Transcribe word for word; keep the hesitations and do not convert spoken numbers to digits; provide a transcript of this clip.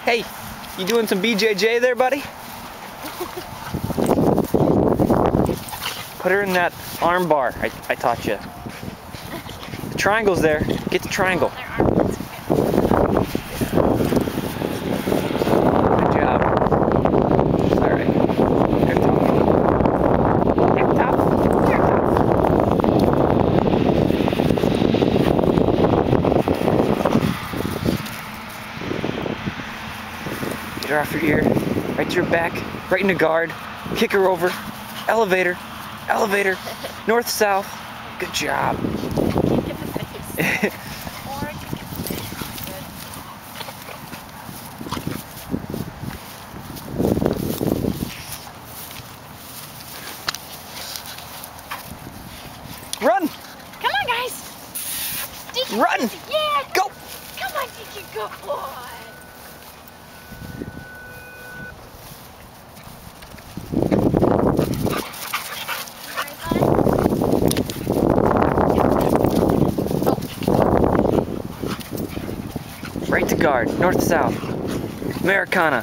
Hey, you doing some B J J there, buddy? Put her in that arm bar I, I taught you. The triangle's there. Get the triangle. Good job. All right. They're tough. They're tough. They're tough. Get her off your ear. Right to your back. Right in the guard. Kick her over. Elevator. Elevator. North, south. Good job. Run! Come on, guys! Deacon, Run! Yeah! Go! Come on, Deacon, good boy! Right to guard, north, south. Americana.